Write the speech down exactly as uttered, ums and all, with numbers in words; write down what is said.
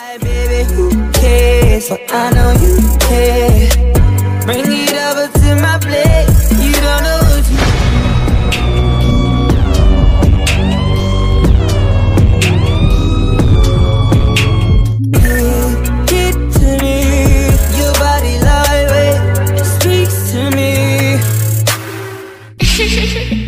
Like, baby, who cares? But I know you care. Bring it over to my place. You don't know what you get to me. Your body lightweight speaks to me.